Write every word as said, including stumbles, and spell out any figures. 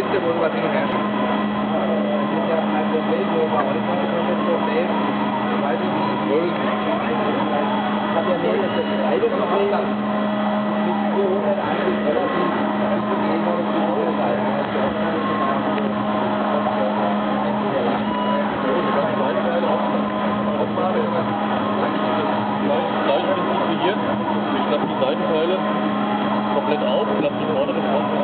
Liste, wo was hinherrscht. Das ist ja kein Problem, nur bei euch war das das Problem. Ich weiß nicht, wie ich habe ja nur das zweite Problem. Mit vierhundert eigentlich relativ zu gehen und zu hohe Seiten. Gleich bin ich hier. Ich lasse die Seitenteile komplett auf, lasse die vorderen raus.